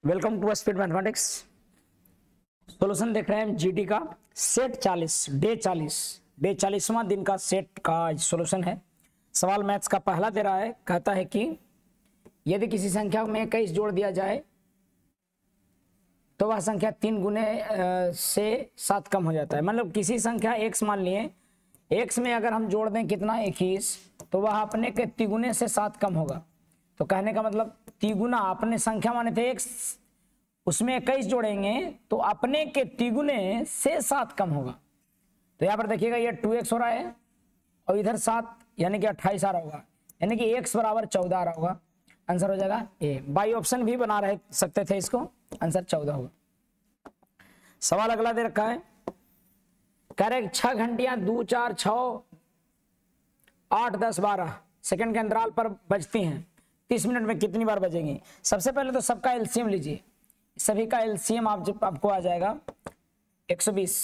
Welcome to speed mathematics. Solution देख रहे हैं हम जीडी का सेट 40 डे 40वां दिन का सेट का सॉल्यूशन है। सवाल मैथ्स का पहला दे रहा है, कहता है कि यदि किसी संख्या में 21 जोड़ दिया जाए तो वह संख्या 3 गुने से 7 कम हो जाता है। मतलब किसी संख्या x मान लिए, x में अगर हम जोड़ दें कितना 21 तो वह अपने के तिगुने से 7 कम होगा। तो कहने का मतलब तिगुना, अपने संख्या माने थे x, उसमें 21 जोड़ेंगे तो अपने के तिगुने से 7 कम होगा। तो यहाँ पर देखिएगा ये 2x हो रहा है और इधर 7 यानी कि 28 आ रहा होगा, यानी कि x बराबर 14 आ रहा होगा। आंसर हो जाएगा ए। बाई ऑप्शन भी बना रहे सकते थे इसको, आंसर 14 होगा। सवाल अगला दे रखा है, कह रहे 6 घंटियां 2 4 6 8 10 12 सेकंड के अंतराल पर बजती हैं, 30 मिनट में कितनी बार बजेंगी। सबसे पहले तो सबका एलसीएम लीजिए, सभी का एलसीएम आपको आ जाएगा 120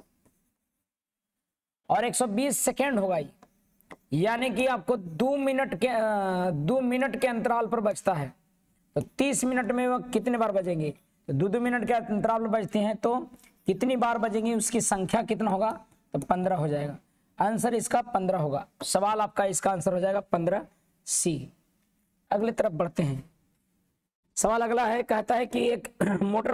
और 120 सेकेंड होगा, यानी कि आपको 2 मिनट के अंतराल पर बजता है। तो 30 मिनट में वह कितने बार बजेंगे, तो 2 मिनट के अंतराल पर बजती हैं तो कितनी बार बजेंगी, उसकी संख्या कितना होगा, तो 15 हो जाएगा। आंसर इसका 15 होगा। सवाल आपका इसका आंसर हो जाएगा 15 सी। अगले तरफ बढ़ते हैं। सवाल अगला है, कहता है कि एक मोटर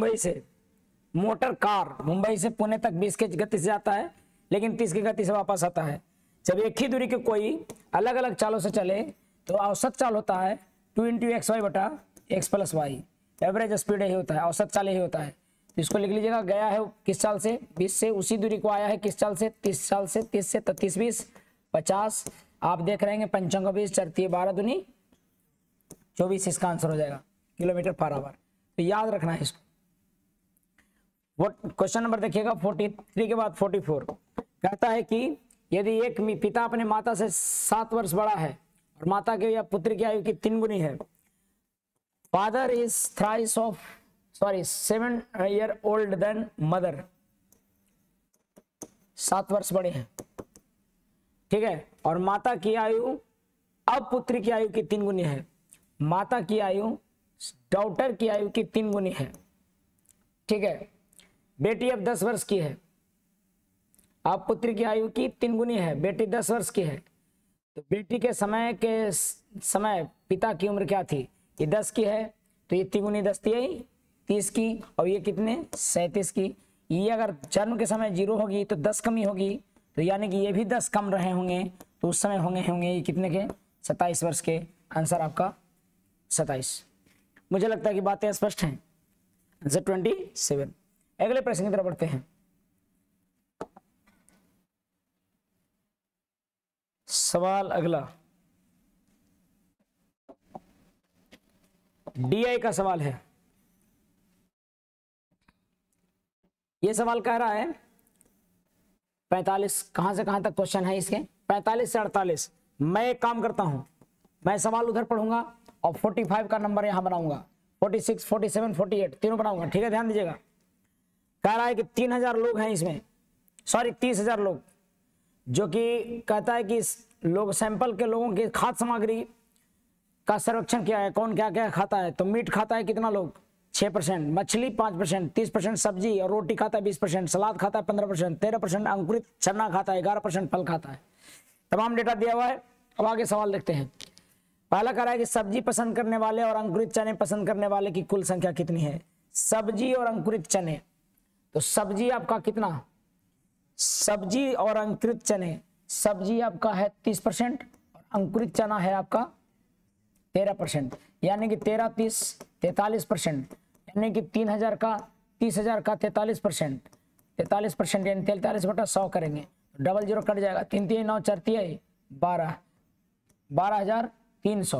कार मुंबई से पुणे तक 20 की गति से जाता है लेकिन 30 की गति से वापस आता है। जब एक ही दूरी के कोई अलग अलग चालों से चले तो औसत चाल होता है 2 × xy बटा x + y। एवरेज स्पीड यही होता है, औसत चाल यही होता है। तो इसको लिख लीजिएगा, गया है किस चाल से 20 से, उसी दूरी को आया है किस चाल से 30 चाल से, 30 से तो 30 20 50। आप देख रहे हैं 5 × 20 4 × 12 दूनी 24, इसका आंसर हो जाएगा km/h। तो याद रखना है इसको। क्वेश्चन नंबर देखिएगा 43 के बाद 44। कहता है कि यदि एक पिता अपने माता से 7 वर्ष बड़ा है और माता के या पुत्र की आयु की 3 गुनी है, father is 7 year old than mother, 7 वर्ष बड़े हैं, ठीक है, और माता की आयु अब पुत्र की आयु की 3 गुनी है। माता की आयु डॉटर की आयु की 3 गुनी है, ठीक है। बेटी अब 10 वर्ष की है, अब पुत्र की आयु की 3 गुनी है, बेटी 10 वर्ष की है। तो बेटी के समय पिता की उम्र क्या थी, ये 10 की है, तो ये 3 गुनी 10 थी 30 की, और ये कितने 37 की। ये अगर जन्म के समय 0 होगी तो 10 कमी होगी, तो यानी कि ये भी 10 कम रहे होंगे, तो उस समय होंगे ये कितने के 27 वर्ष के। आंसर आपका 27। मुझे लगता है कि बातें स्पष्ट हैं। आंसर 27। अगले प्रश्न की तरफ बढ़ते हैं। सवाल अगला डीआई का सवाल है। यह सवाल कह रहा है 45, कहां से कहां तक क्वेश्चन है इसके, 45 से 48। मैं एक काम करता हूं, मैं सवाल उधर पढ़ूंगा और 45 का नंबर यहां बनाऊंगा, 46 47 48 तीनों बनाऊंगा, ठीक है, ध्यान दीजिएगा। कह रहा है कि 3000 लोग हैं इसमें, सॉरी 30,000 लोग, जो कि कहता है कि लोग सैंपल के लोगों की खाद्य सामग्री का सर्वेक्षण किया है, कौन क्या क्या खाता है। तो मीट खाता है कितना लोग 6%, मछली 5%, 30% सब्जी और रोटी खाता है 20%, सलाद खाता है 15%, 13% अंकुरित चना खाता है, 11% फल खाता है। तमाम डेटा दिया हुआ है। अब आगे सवाल देखते हैं। पहला कह रहा है कि सब्जी पसंद करने वाले और अंकुरित चने पसंद करने वाले की कुल संख्या कितनी है। सब्जी और अंकुरित चने, तो सब्जी आपका कितना, सब्जी और अंकुरित चने, सब्जी आपका है 30% और अंकुरित चना है आपका 13%, यानी कि 13 30 43%, यानी कि 3000 का 30,000 का 43%, 43% यानी 43/100 करेंगे, डबल 0 कट जाएगा, 3 3 9 4 3 12, 12,300,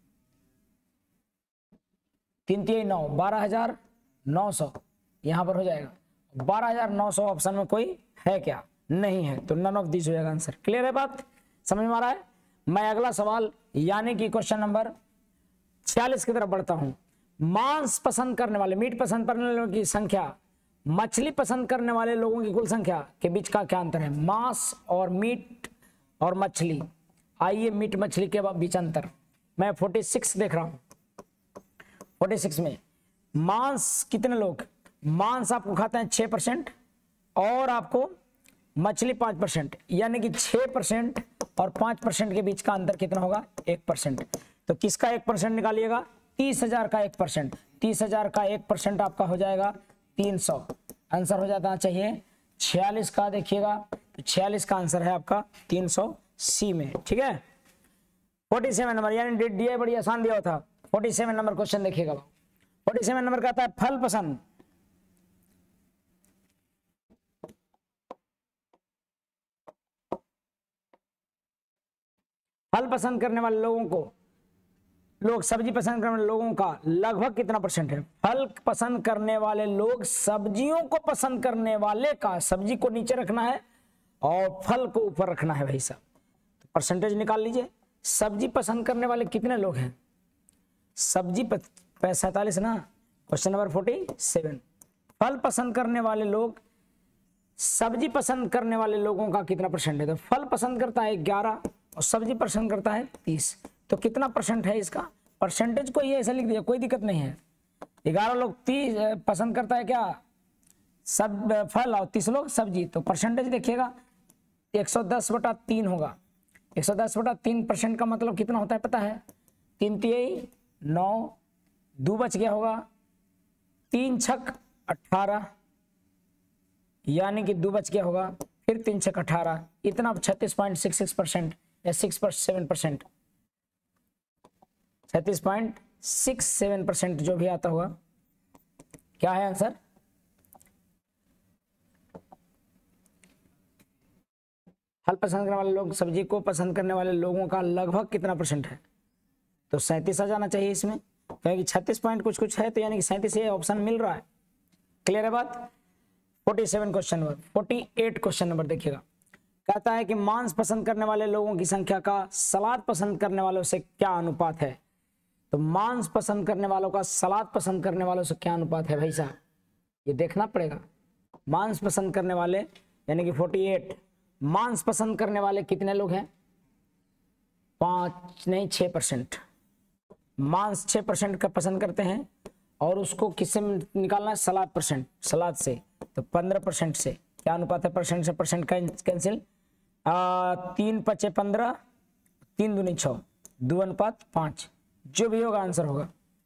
3 3 9 12,900 यहां पर हो जाएगा। 12,900 ऑप्शन में कोई है क्या, नहीं है, तो नन ऑफ दिस हो जाएगा आंसर। क्लियर है बात, समझ में आ रहा है। मैं अगला सवाल यानी कि क्वेश्चन नंबर 46 की तरफ बढ़ता हूं। मांस पसंद करने वाले, मीट पसंद करने वालों की संख्या, मछली पसंद करने वाले लोगों की कुल संख्या के बीच का क्या अंतर है। मांस और मीट और मछली, आइए मीट मछली के बीच अंतर। मैं 46 देख रहा हूं, 46 में मांस कितने लोग, मांस आपको खाते हैं 6% और आपको मछली 5%, यानी कि 6% और 5% के बीच का अंतर कितना होगा, 1%। तो किसका 1% निकालिएगा, 30,000 का 1%, 30,000 का 1% आपका हो जाएगा 300। आंसर हो जाना चाहिए 46 का, देखिएगा तो 46 का आंसर है आपका 300 सी में। ठीक है, 47 नंबर, यानी डी बड़ी आसान दिया था। 47 नंबर क्वेश्चन देखिएगा, 47 नंबर का आता है फल पसंद। फल पसंद करने वाले लोगों को, लोग सब्जी पसंद करने वाले लोगों का लगभग कितना परसेंट है। फल पसंद करने वाले लोग सब्जियों को पसंद करने वाले का, सब्जी को नीचे रखना है और फल को ऊपर रखना है भाई साहब, तो परसेंटेज निकाल लीजिए। सब्जी पसंद करने वाले कितने लोग हैं, सब्जी 47 ना, क्वेश्चन नंबर 47। फल पसंद करने वाले लोग, सब्जी पसंद करने वाले लोगों का कितना परसेंट है, तो फल पसंद करता है 11 और सब्जी पसंद करता है 30, तो कितना परसेंट है इसका, परसेंटेज को ये ऐसा लिख दिया, कोई दिक्कत नहीं है। 11 लोग 30 पसंद करता है क्या, सब फल, और 30 लोग सब्जी, तो परसेंटेज देखिएगा 110/3 होगा। 110/3% का मतलब कितना होता है पता है, 3 तिहाई 9, 2 बच गया होगा, 3 छक 18, यानी कि 2 बच गया होगा, फिर 3 छक 18, इतना 36.66% या 6.7%, 36.67% जो भी आता हुआ, क्या है आंसर। फल पसंद करने वाले लोग सब्जी को पसंद करने वाले लोगों का लगभग कितना परसेंट है, तो 37 आ जाना चाहिए इसमें, क्योंकि 36 पॉइंट कुछ कुछ है, तो यानी कि 37 ये ऑप्शन मिल रहा है। क्लियर है बात। 47 क्वेश्चन नंबर, 48 क्वेश्चन नंबर देखिएगा, कहता है कि मांस पसंद करने वाले लोगों की संख्या का सलाद पसंद करने वालों से क्या अनुपात है। तो मांस पसंद करने वालों का सलाद पसंद करने वालों से क्या अनुपात है भाई साहब, ये देखना पड़ेगा। मांस पसंद करने वाले यानी कि 48, मांस पसंद करने वाले कितने लोग हैं, 5 नहीं 6%, मांस 6% का पसंद करते हैं, और उसको किससे निकालना है, सलाद से, तो 15% से क्या अनुपात है, परसेंट से परसेंट कैंसिल, 3 × 5 = 15, 3 दूनी 6, 2:5, जो भी होगा आंसर होगा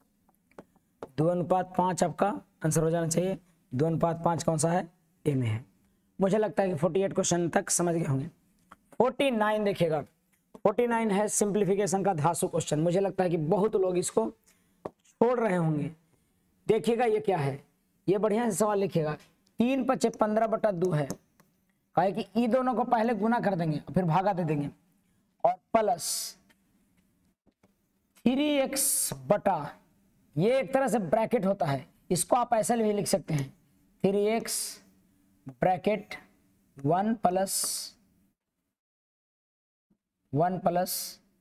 2:5 आपका आंसर हो जाना चाहिए। 2:5 कौन सा है, ए में है। मुझे लगता है कि 48 क्वेश्चन तक समझ गए होंगे। 49 देखिएगा, 49 है सिंप्लीफिकेशन का धासु क्वेश्चन। मुझे लगता है कि बहुत लोग इसको छोड़ रहे होंगे। देखिएगा ये क्या है, ये बढ़िया से सवाल लिखिएगा। 3 × 5 = 15/2 है, कहे कि ई दोनों को पहले गुना कर देंगे फिर भागा दे देंगे, और प्लस 3x बटा, ये एक तरह से ब्रैकेट होता है, इसको आप ऐसे भी लिख सकते हैं 3x ब्रैकेट 1 प्लस,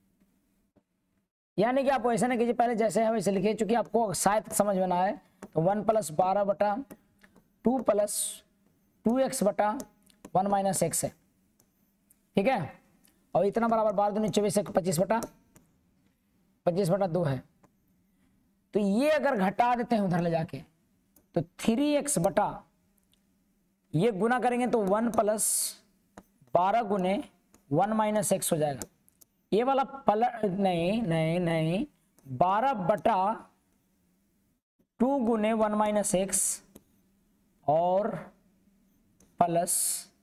यानी कि आप वैसे ना कीजिए, पहले जैसे है वैसे लिखिए, चूंकि आपको शायद समझ में ना आए, तो 1 + 12/2 प्लस 2x बटा 1 - x है, ठीक है। और इतना बराबर 12 दूनी 24, 25/2 है। तो ये अगर घटा देते हैं उधर ले जाके, तो 3x बटा, ये गुना करेंगे तो 1 + 12 × 1 - x हो जाएगा। ये वाला नहीं 12/2 × 1 - x और प्लस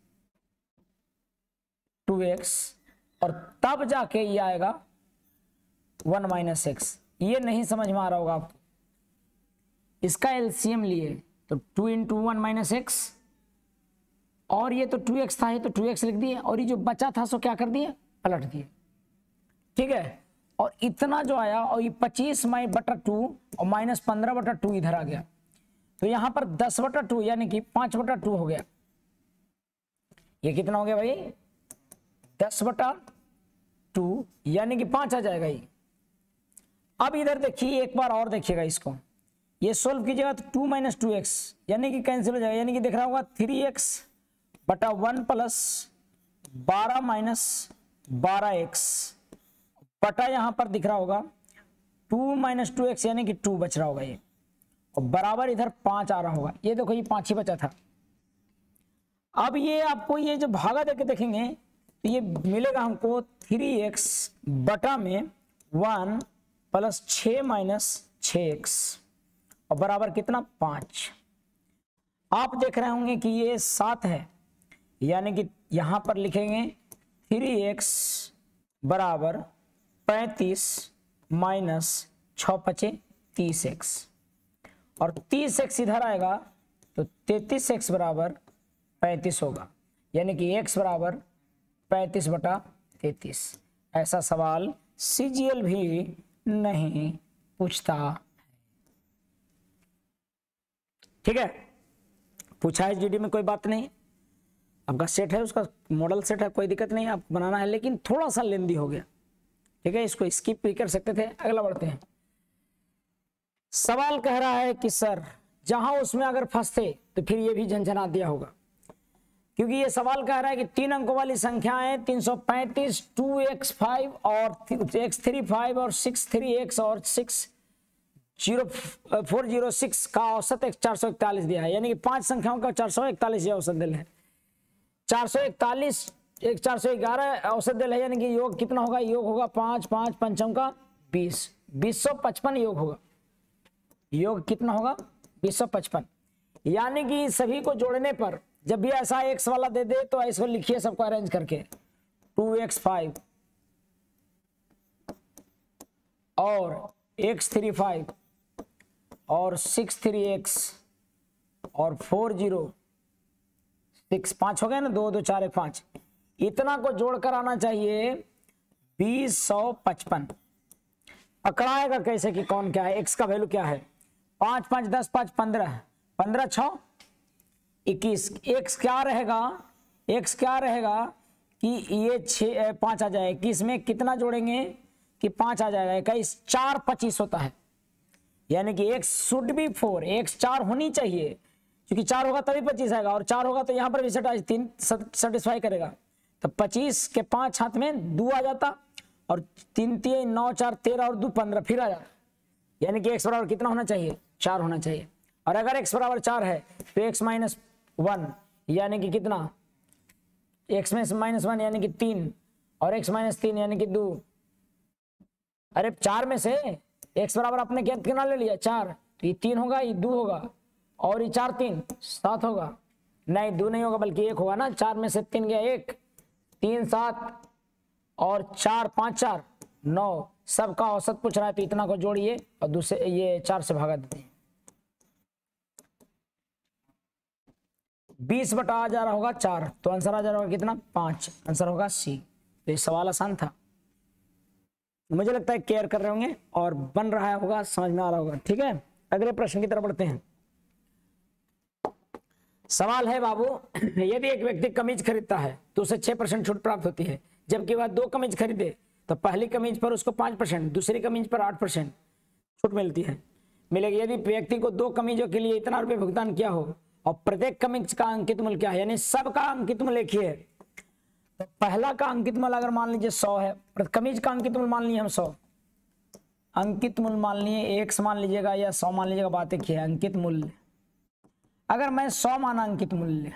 2x, और तब जाके ये आएगा 1 - x। ये नहीं समझ में आ रहा होगा आपको, इसका एलसीएम लिए तो 2 × 1 - x, और ये तो 2x था, ये तो 2x लिख दिए, और ये जो बचा था सो क्या कर दिए, पलट दिए, ठीक है। और इतना जो आया, और ये 25/2 और -15/2 इधर आ गया, तो यहां पर 10/2 यानी कि 5/2 हो गया। ये कितना हो गया भाई, 10/2 यानी कि 5 आ जाएगा ये। अब इधर देखिए एक बार और देखिएगा इसको, ये सोल्व कीजिएगा तो 2 - 2x यानी कि कैंसिल हो जाएगा, यानी कि देख रहा होगा 3x बटा 1 + 12 - 12x बटा, यहां पर दिख रहा होगा 2 - 2x यानी कि 2 बच रहा होगा ये, और बराबर इधर 5 आ रहा होगा। ये देखो ये 5 ही बचा था। अब ये आपको ये जो भागा देके देखेंगे तो ये मिलेगा हमको 3x बटा में 1 प्लस 6 माइनस 6x और बराबर कितना 5। आप देख रहे होंगे कि ये 7 है, यानी कि यहां पर लिखेंगे 3x बराबर 35 माइनस 6 पचे 30x और 30x इधर आएगा तो 33x बराबर 35 होगा, यानी कि x बराबर 35 बटा 33। ऐसा सवाल CGL भी नहीं पूछता। ठीक है, पूछा है GD में, कोई बात नहीं, आपका सेट है, उसका मॉडल सेट है, कोई दिक्कत नहीं, आपको बनाना है, लेकिन थोड़ा सा लेंदी हो गया। ठीक है, इसको स्किप भी कर सकते थे। अगला बढ़ते हैं। सवाल कह रहा है कि सर जहां उसमें अगर फंसते तो फिर ये भी झंझना दिया होगा, क्योंकि ये सवाल कह रहा है कि 3 अंकों वाली संख्याएं 335, 2x5 और x35 और 63x और 406 का औसत 441 दिया है, यानी कि 5 संख्याओं का 441 औसत दिल है। 441 411 औसत दिल है, यानी कि योग कितना होगा, योग होगा 5 5 पंचम का 20, 2055 योग होगा। योग कितना होगा 2055, यानी कि सभी को जोड़ने पर जब भी ऐसा x वाला दे दे तो इसको लिखिए सबको अरेंज करके 2x5 और x35 और 63x और 406, 5 हो गए ना, 2 2 4 1 5, इतना को जोड़कर आना चाहिए 2055। पकड़ाएगा कैसे कि कौन क्या है, x का वैल्यू क्या है, 5 5 10 5 15, 15 6 21, x क्या रहेगा, x क्या रहेगा कि ये 5 आ जाए, 21 में कितना जोड़ेंगे कि 5 आ जाएगा, 21 4 25 होता है, यानी कि x शुड बी 4, x 4 होनी चाहिए, क्योंकि 4 होगा तभी 25 आएगा, और 4 होगा तो यहां पर भी 3 सेटिस्फाई करेगा, तो 25 के 5 हाथ में 2 आ जाता, और 3 3 9 4 13 और 2 15 फिर आ जाता, यानी कि x बराबर कितना होना चाहिए, 4 होना चाहिए। और अगर x बराबर 4 है तो x माइनस 1 यानी कि कितना, x में माइनस 1 यानी कि 3 और x माइनस 3 यानी कि 2। अरे 4 में से x बराबर आपने कितना ले लिया 4, तो ये 3 होगा, ये 2 होगा, और ये 4 3 7 होगा, नहीं 2 नहीं होगा बल्कि 1 होगा ना, 4 में से 3 गया 1, 3 7 और 4 5 4 9, सबका औसत पूछ रहा है तो इतना को जोड़िए और दूसरे ये 4 से भागा देते हैं, 20 बटा आ जा रहा होगा 4, तो आंसर आ जा रहा होगा कितना 5, आंसर होगा C। तो ये सवाल आसान था, मुझे लगता है केयर कर रहे होंगे और बन रहा होगा, समझ में आ रहा होगा। ठीक है, अगले प्रश्न की तरफ बढ़ते हैं। सवाल है बाबू, यदि एक व्यक्ति कमीज खरीदता है तो उसे 6% छूट प्राप्त होती है, जबकि वह 2 कमीज खरीदे तो पहली कमीज पर उसको 5%, दूसरी कमीज पर 8% छूट मिलती है मिलेगी। यदि व्यक्ति को 2 कमीजों के लिए इतना रुपये भुगतान किया हो और प्रत्येक कमीज का अंकित मूल्य क्या है, यानी सबका अंकित मूल्य एक ही है, तो पहला का अंकित मूल्य अगर मान लीजिए 100 है, कमीज का अंकित मूल्य मान लीजिए हम 100, अंकित मूल्य मान लिए x मान लीजिएगा या 100 मान लीजिएगा, बात एक ही है। अंकित मूल्य अगर मैं 100 माना अंकित मूल्य,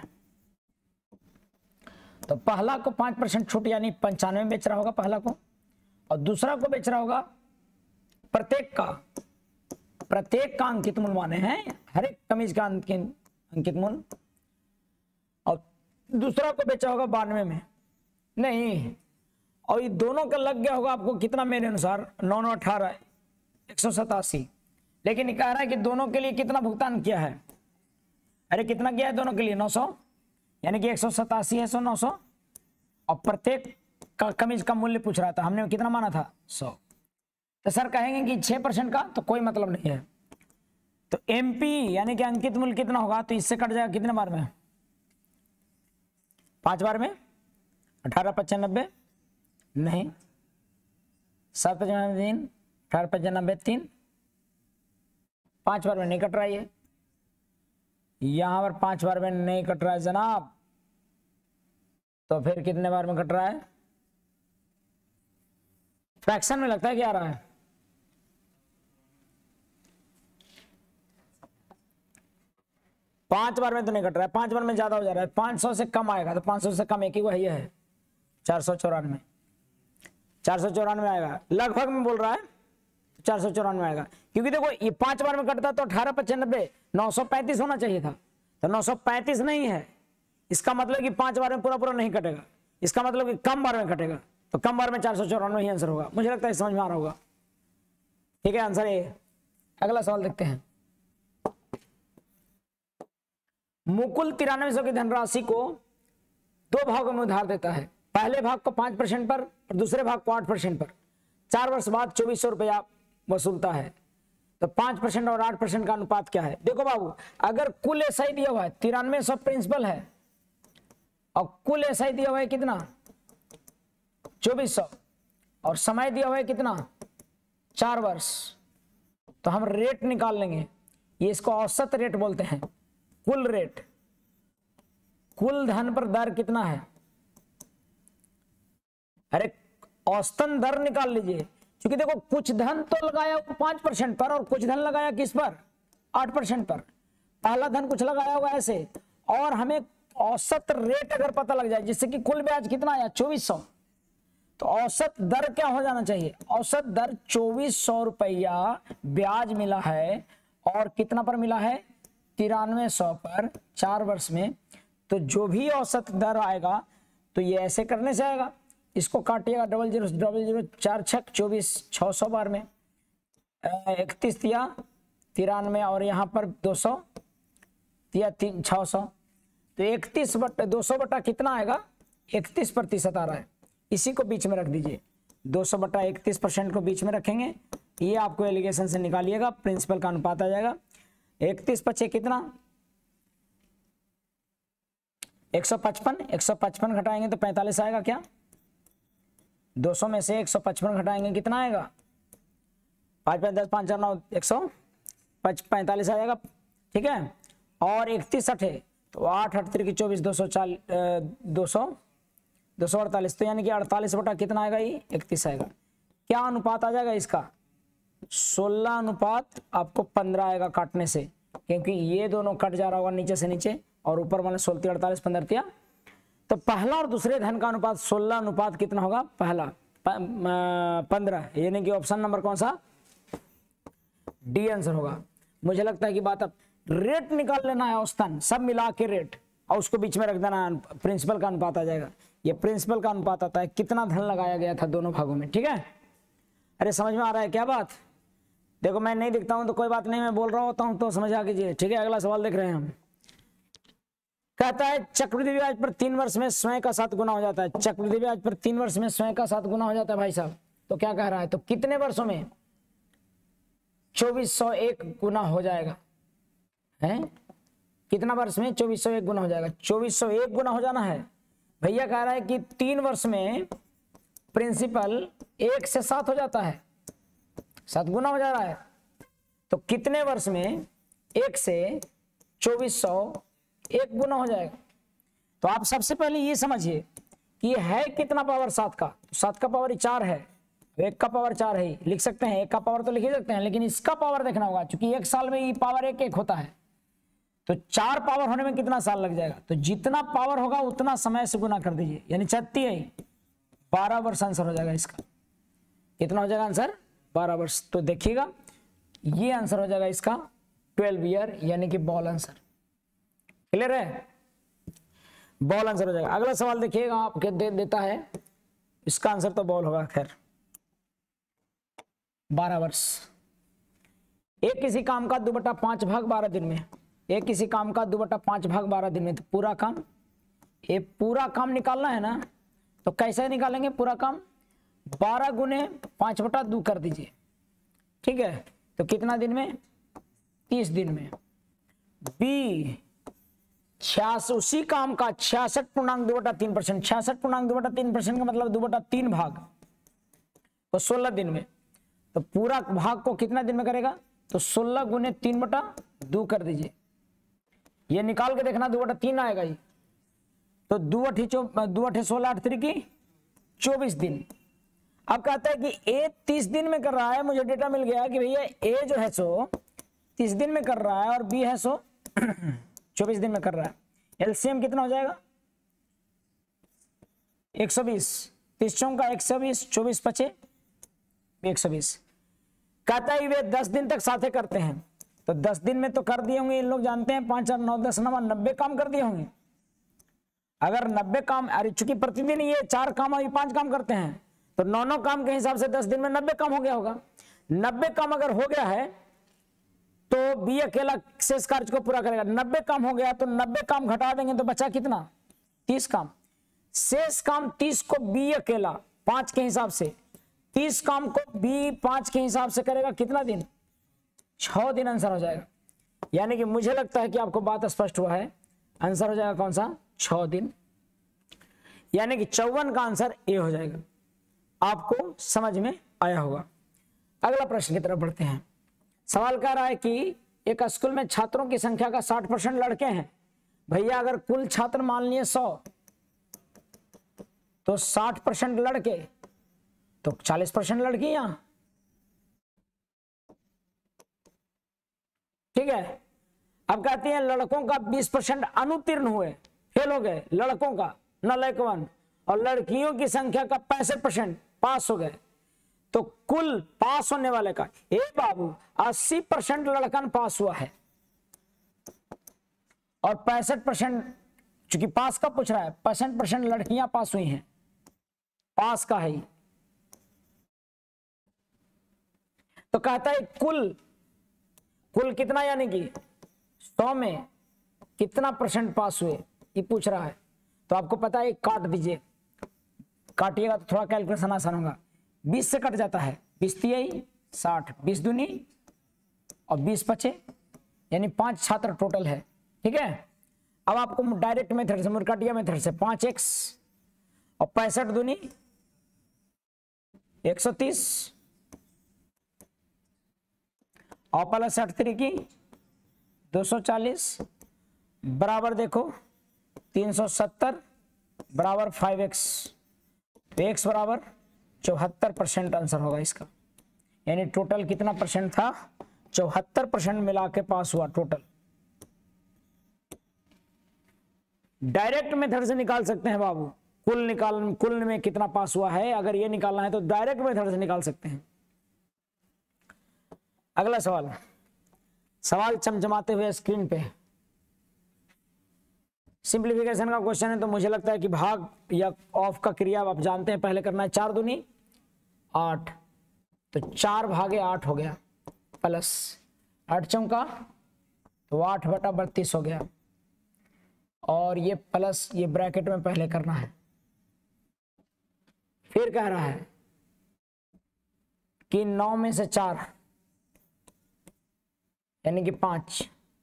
तो पहला को 5% छूट यानी 95 में बेच रहा होगा पहला को, और दूसरा को बेच रहा होगा प्रत्येक का अंकित मूल्य माने हैं, हर एक कमीज का अंकित मूल्य, और दूसरा को बेचा होगा 92 में नहीं, और ये दोनों का लग गया होगा आपको कितना, मेरे अनुसार 9 9 18 187, लेकिन कह रहा है कि दोनों के लिए कितना भुगतान किया है, अरे कितना किया है दोनों के लिए 900, यानी कि 187 है 100 900, और प्रत्येक का कमीज का मूल्य पूछ रहा था, हमने कितना माना था 100, तो सर कहेंगे कि 6% का तो कोई मतलब नहीं है, तो MP यानी कि अंकित मूल्य कितना होगा, तो इससे कट जाएगा कितने बार में, 5 बार में, 1895 नहीं, 7 5 3 18 95 3, 5 बार में नहीं कट रहा है, यहां पर 5 बार में नहीं कट रहा है जनाब, तो फिर कितने बार में कट रहा है, फ्रैक्शन में लगता है क्या आ रहा है, 5 बार में तो नहीं कट रहा है, 5 बार में ज्यादा हो जा रहा है, 500 से कम आएगा तो 500 से कम एक ही वही है 494, 494 आएगा लगभग में बोल रहा है, 494 आएगा। क्योंकि देखो ये 5 बार में कटता तो 1895 935 होना चाहिए था, तो 935 नहीं है, इसका मतलब कि 5 बार में पूरा पूरा नहीं कटेगा, इसका मतलब कि कम बार में कटेगा, तो कम बार में 494 ही आंसर होगा। मुझे लगता है समझ में आ रहा होगा। ठीक है, आंसर ए। अगला सवाल देखते हैं। मुकुल 9300 की धनराशि को 2 भागों में उधार देता है, पहले भाग को 5% पर और दूसरे भाग को 8% पर। 4 वर्ष बाद 2400 रुपया वसूलता है, तो 5% और 8% का अनुपात क्या है? देखो बाबू, अगर कुल एसआई दिया हुआ है 9300 प्रिंसिपल है और कुल एसआई दिया हुआ है कितना 2400 और समय दिया हुआ है कितना 4 वर्ष, तो हम रेट निकाल लेंगे। ये इसको औसत रेट बोलते हैं, कुल रेट। कुल धन पर दर कितना है? अरे औसतन दर निकाल लीजिए, क्योंकि देखो कुछ धन तो लगाया 5% पर और कुछ धन लगाया किस पर 8% पर। पहला धन कुछ लगाया होगा ऐसे, और हमें औसत रेट अगर पता लग जाए, जिससे कि कुल ब्याज कितना आया 2400, तो औसत दर क्या हो जाना चाहिए? औसत दर 2400 रुपया ब्याज मिला है और कितना पर मिला है 9300 पर 4 वर्ष में, तो जो भी औसत दर आएगा तो ये ऐसे करने से आएगा, इसको काटिएगा 0000 4 छक 24 600 बार में 31 दिया 93 और यहाँ पर 200 दिया 600, तो 31 बटा 200 बटा कितना आएगा 31% आ रहा है, इसी को बीच में रख दीजिए। 200 बटा 31% को बीच में रखेंगे, ये आपको एलिगेशन से निकालिएगा, प्रिंसिपल का अनुपात आ जाएगा। 31 पचे कितना 155 घटाएंगे तो 45 आएगा क्या? 200 में से 155 घटाएंगे कितना आएगा 5 5 10 5 4 9 145 आ जाएगा। ठीक है, और 31 8 तो 8 8 3 24 248, तो यानी कि 48 बटा कितना आएगा ये 31 आएगा। क्या अनुपात आ जाएगा इसका 16 अनुपात आपको 15 आएगा काटने से, क्योंकि ये दोनों कट जा रहा होगा नीचे से नीचे और ऊपर वाले 16 48 15, तो पहला और दूसरे धन का अनुपात 16 अनुपात कितना होगा पहला 15, यानी कि ऑप्शन नंबर कौन सा डी आंसर होगा। मुझे लगता है कि बात अब रेट निकाल लेना है, औसतन सब मिला के रेट, और उसको बीच में रख देना, प्रिंसिपल का अनुपात आ जाएगा। ये प्रिंसिपल का अनुपात आता है कितना धन लगाया गया था दोनों भागों में। ठीक है, अरे समझ में आ रहा है क्या बात? देखो मैं नहीं दिखता हूं तो कोई बात नहीं, मैं बोल रहा होता हूं तो समझ आ कीजिए। ठीक है, अगला सवाल देख रहे हैं हम। कहता है चक्रवृद्धि ब्याज पर 3 वर्ष में स्वयं का 7 गुना हो जाता है। चक्रवृद्धि ब्याज पर 3 वर्ष में स्वयं का 7 गुना हो जाता है भाई साहब, तो क्या कह रहा है? तो कितने वर्षों में 2401 गुना हो जाएगा है? कितना वर्ष में 2401 गुना हो जाएगा? 2401 गुना हो जाना है भैया। कह रहा है कि 3 वर्ष में प्रिंसिपल 1 से 7 हो जाता है, 7 गुना हो जा रहा है, तो कितने वर्ष में 1 से 2401 गुना हो जाएगा? तो आप सबसे पहले ये समझिए कि ये है कितना पावर 7 का, 7 का पावर 4 है, 1 का पावर 4 है, लिख सकते हैं 1 का पावर तो लिख ही सकते हैं, लेकिन इसका पावर देखना होगा, क्योंकि 1 साल में ये पावर 1 होता है, तो 4 पावर होने में कितना साल लग जाएगा? तो जितना पावर होगा उतना समय से गुना कर दीजिए, यानी 12 वर्ष आंसर हो जाएगा इसका। कितना हो जाएगा आंसर? 12 वर्ष। तो देखिएगा ये आंसर हो जाएगा इसका 12 ईयर, यानी कि बॉल आंसर। क्लियर है? बॉल आंसर हो जाएगा। अगला सवाल देखिएगा, आपके देता है, इसका आंसर तो बॉल होगा। खैर 12 वर्ष। एक किसी काम का 2/5 भाग 12 दिन में, एक किसी काम का 2/5 भाग 12 दिन में, तो पूरा काम, ये पूरा काम निकालना है ना, तो कैसे निकालेंगे पूरा काम? 12 गुने 5/2 कर दीजिए। ठीक है, तो कितना दिन में? 30 दिन में। बी 66 उसी काम का 66.2/3%, 66.2/3% का मतलब 2/3 भाग, तो 16 दिन में। तो पूरा भाग को कितना दिन में करेगा? तो 16 गुने 3/2 कर दीजिए, ये निकाल के देखना 2/3 आएगा ये, तो 2 8 16 8 3 की 24 दिन। अब कहता है कि ए 30 दिन में कर रहा है, मुझे डेटा मिल गया कि भैया ए जो है सो 30 दिन में कर रहा है और बी है सो 24 दिन में कर रहा है। एलसीएम कितना हो जाएगा 120, 30 चौका 120, 24 पचे 120। कहता है वे 10 दिन तक साथे करते हैं, तो 10 दिन में तो कर दिए होंगे इन लोग, जानते हैं 5 और 9 10 9 90 काम कर दिए होंगे। अगर 90 काम, अरे चूंकि प्रतिदिन ये 4 काम और 5 काम करते हैं, तो 9 काम के हिसाब से 10 दिन में 90 काम हो गया होगा। 90 काम अगर हो गया है तो बी अकेला शेष कार्य को पूरा करेगा। 90 काम हो गया तो 90 काम घटा देंगे तो बचा कितना 30 काम। शेष काम 30 को बी अकेला 5 के हिसाब से, 30 काम को बी 5 के हिसाब से करेगा कितना दिन 6 दिन आंसर हो जाएगा। यानी कि मुझे लगता है कि आपको बात स्पष्ट हुआ है। आंसर हो जाएगा कौन सा 6 दिन, यानी कि 54 का आंसर ए हो जाएगा। आपको समझ में आया होगा। अगला प्रश्न की तरफ बढ़ते हैं। सवाल कह रहा है कि एक स्कूल में छात्रों की संख्या का 60% लड़के हैं। भैया अगर कुल छात्र मान लिए 100 तो 60% लड़के तो 40% लड़कियां, ठीक है। अब कहती हैं लड़कों का 20% अनुत्तीर्ण हुए, फेल हो गए, लड़कों का नलैकवन, और लड़कियों की संख्या का 65% पास हो गए, तो कुल पास होने वाले का ए बाबू 80% लड़कन पास हुआ है और 65%, चूंकि पास का पूछ रहा है, 65% लड़कियां पास हुई हैं, पास का है। तो कहता है कुल कितना, यानी कि 100 में कितना % पास हुए ये पूछ रहा है। तो आपको पता है काट दीजिए, काटिएगा तो थोड़ा कैलकुलेशन आसान होगा। 20 से कट जाता है, 20 तिहाई 60, 20 दूनी और 20 पचे, यानी 5 छात्र टोटल है, ठीक है। अब आपको डायरेक्ट मेथड से, मुरकाटिया मेथड से 5x और 65 दूनी 130 और प्लस 63 की 240 बराबर देखो 370 बराबर 5x, तो x बराबर 74% आंसर होगा इसका। यानी टोटल कितना % था 74% मिला के पास हुआ टोटल। डायरेक्ट मेथड से निकाल सकते हैं बाबू, कुल में कितना पास हुआ है, अगर ये निकालना है तो डायरेक्ट मेथड से निकाल सकते हैं। अगला सवाल चमचमाते हुए स्क्रीन पे, सिंप्लीफिकेशन का क्वेश्चन है। तो मुझे लगता है कि भाग या ऑफ का क्रिया आप जानते हैं, पहले करना है 4 दूनी 8, तो 4 भागे 8 हो गया, प्लस 8 चौका तो 8/32 हो गया, और ये प्लस ये ब्रैकेट में पहले करना है। फिर कह रहा है कि 9 में से 4 यानी कि 5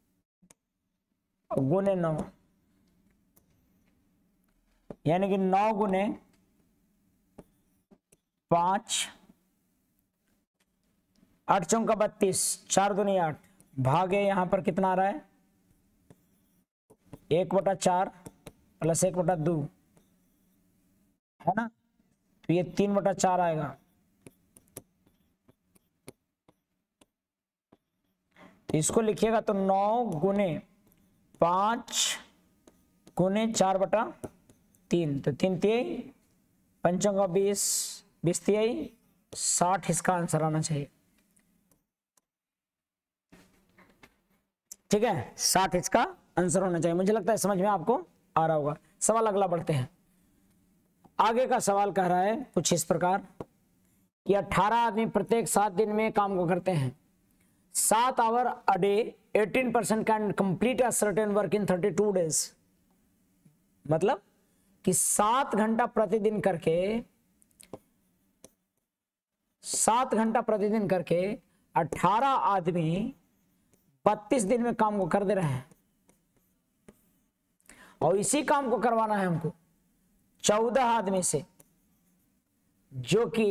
गुने 9, यानी कि 9 गुने 5, 8 चौका 32, 4 दूनी 8, भागे यहां पर कितना आ रहा है 1/4 प्लस 1/2 है ना, तो ये 3/4 आएगा। तो इसको लिखिएगा तो 9 गुने 5 गुने 4/3, तो 3 तिहाई 5 का 20, 20 तिहाई 60 इसका आंसर आना चाहिए, ठीक है। 60 इसका आंसर होना चाहिए। मुझे लगता है समझ में आपको आ रहा होगा। सवाल अगला बढ़ते हैं। आगे का सवाल कह रहा है कुछ इस प्रकार कि 18 आदमी प्रत्येक 7 दिन में काम को करते हैं। 7 hour a day, 18% can complete a certain work in 32 days. मतलब कि 7 घंटा प्रतिदिन करके 18 आदमी 32 दिन में काम को कर दे रहे हैं, और इसी काम को करवाना है हमको 14 आदमी से, जो कि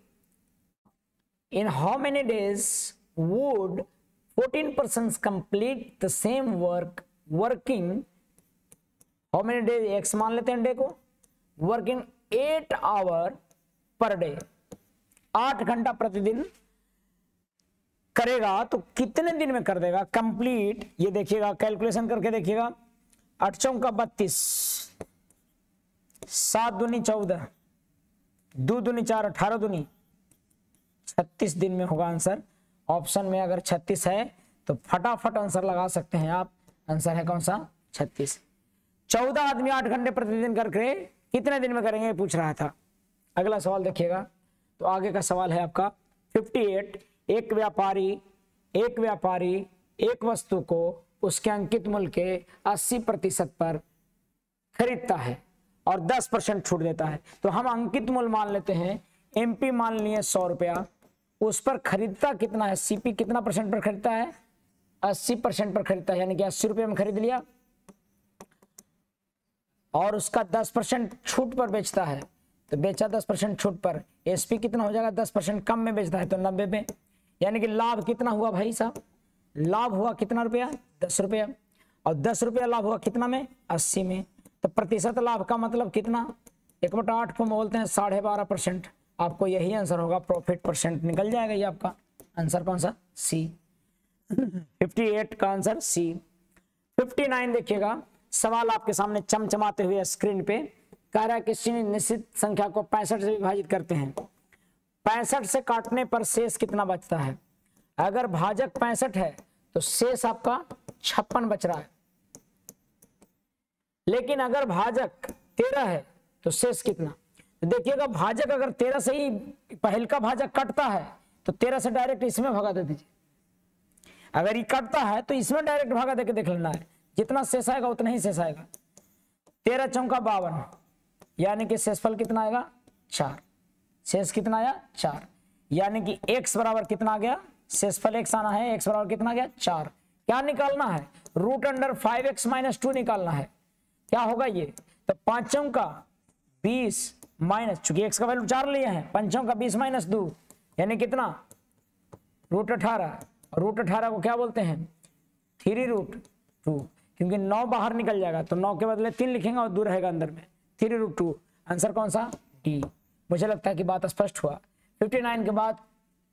in how many days would 14 persons complete the same work working how many days, x मान लेते हैं डे को, working 8 hour per day, 8 घंटा प्रतिदिन करेगा तो कितने दिन में कर देगा कंप्लीट, ये देखिएगा, कैलकुलेशन करके देखिएगा। 8 चौका 32, 7 दूनी 14, 2 दूनी 4, 18 दूनी 36 दिन में होगा आंसर। ऑप्शन में अगर 36 है तो फटाफट आंसर लगा सकते हैं आप। आंसर है कौन सा? 36। 14 आदमी 8 घंटे प्रतिदिन करके कितने दिन में करेंगे पूछ रहा था। अगला सवाल देखिएगा, तो आगे का सवाल है आपका 58। एक व्यापारी एक वस्तु को उसके अंकित मूल्य के 80% पर खरीदता है और 10% छूट देता है। तो हम अंकित मूल्य मान लेते हैं, एमपी मान लिए 100 रुपया, उस पर खरीदता कितना है? सीपी कितना परसेंट पर खरीदता है? 80% पर खरीदता है, यानी कि 80 रुपये में खरीद लिया और उसका 10% छूट पर बेचता है, तो बेचा 10% छूट पर। एसपी कितना हो जाएगा? 10% कम में बेचता है तो 90 में, यानी कि लाभ कितना हुआ भाई साहब? लाभ हुआ कितना रुपया? 10 रुपया, और 10 रुपया लाभ हुआ कितना में? 80 में। तो प्रतिशत लाभ का मतलब कितना? 1/8 को बोलते हैं 12.5%। आपको यही आंसर होगा, प्रॉफिट परसेंट निकल जाएगा ये आपका आंसर। कौन सा? सी। 58 का आंसर सी। 59 देखिएगा, सवाल आपके सामने चमचमाते हुए स्क्रीन पे। कह रहा है किसी निश्चित संख्या को 65 से विभाजित करते हैं, 65 से काटने पर शेष कितना बचता है? अगर भाजक 65 है तो शेष आपका 56 बच रहा है, लेकिन अगर भाजक 13 है तो शेष कितना? देखिएगा, भाजक अगर 13 से ही पहल का भाजक कटता है तो 13 से डायरेक्ट इसमें भगा दे दीजिए। अगर ये कटता है तो इसमें डायरेक्ट भागा देके देख लेना है, जितना शेष आएगा उतना ही शेष आएगा। 13 चौका 52, यानी कि शेषफल कितना आएगा? 4। शेष कितना आया? 4, यानी कि x बराबर कितना आ गया? शेषफल x आना है, x बराबर कितना आ गया? 4। क्या निकालना है? √5x - 2 निकालना है। क्या होगा ये? तो 5 चौका 20 माइनस, चूंकि x का वैल्यू 4 लिए हैं, 5 चौका 20 - 2 यानी कितना? √18। √18 को क्या बोलते हैं? 3√2, क्योंकि 9 बाहर निकल जाएगा तो 9 के बदले 3 लिखेंगे और 2 रहेगा अंदर में, 3√2। आंसर कौन सा? डी। मुझे लगता है कि बात स्पष्ट हुआ। 59 के बाद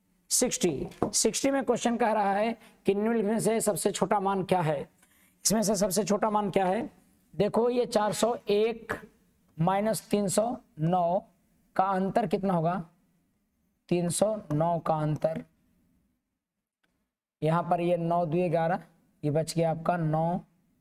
60 में क्वेश्चन कह रहा है कि निम्नलिखित में से सबसे छोटा मान क्या है? इसमें से सबसे छोटा मान क्या है? देखो, ये 401 - 309 का अंतर कितना होगा? 309 का अंतर, यहां पर ये 9 2 11, ये बच गया आपका 9,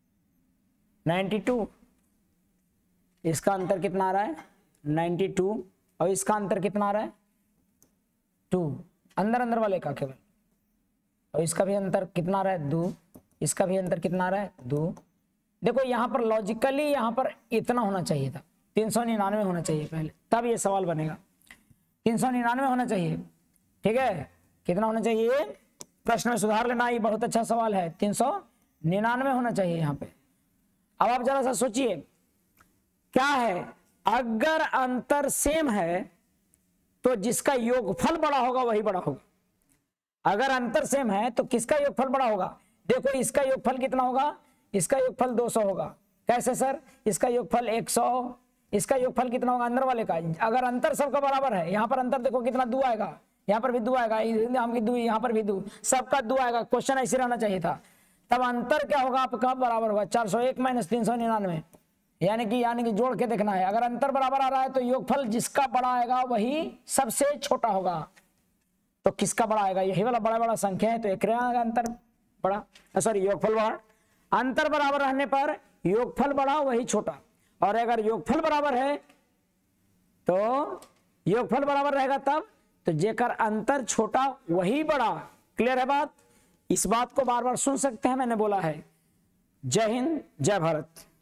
92। इसका अंतर कितना आ रहा है? 92, और इसका अंतर कितना आ रहा है? 2, अंदर वाले का केवल। और इसका भी अंतर कितना आ रहा है? 2। इसका भी अंतर कितना आ रहा है? 2। देखो, यहाँ पर लॉजिकली यहाँ पर इतना होना चाहिए था, 399 होना चाहिए पहले, तब ये सवाल बनेगा। 399 होना चाहिए, ठीक है? कितना होना चाहिए? प्रश्न में सुधार लेना, ये बहुत अच्छा सवाल है। 399 होना चाहिए यहाँ पे। अब आप जरा सा सोचिए, क्या है? अगर अंतर सेम है तो जिसका योगफल बड़ा होगा वही बड़ा होगा। अगर अंतर सेम है तो किसका योगफल बड़ा होगा? देखो, इसका योगफल कितना होगा? इसका योगफल 200 होगा। कैसे सर? इसका योगफल 100, इसका योगफल कितना होगा? अंदर वाले का। अगर अंतर सबका बराबर है, यहाँ पर अंतर देखो कितना 2 आएगा, यहाँ पर भी 2 आएगा, यहाँ पर भी 2, सबका 2 आएगा। क्वेश्चन ऐसे रहना चाहिए था। तब अंतर क्या होगा आपका? बराबर होगा 401 - 399, यानी कि जोड़ के देखना है। अगर अंतर बराबर आ रहा है तो योगफल जिसका बड़ा आएगा वही सबसे छोटा होगा। तो किसका बड़ा आएगा? यही वाला बड़ा संख्या है तो एक रहेगा अंतर बड़ा, सॉरी योगफल बड़ा। अंतर बराबर रहने पर योगफल बड़ा वही छोटा, और अगर योगफल बराबर है तो योगफल बराबर रहेगा तब तो जेकर अंतर छोटा वही बड़ा। क्लियर है बात? इस बात को बार बार सुन सकते हैं, मैंने बोला है। जय हिंद, जय भारत।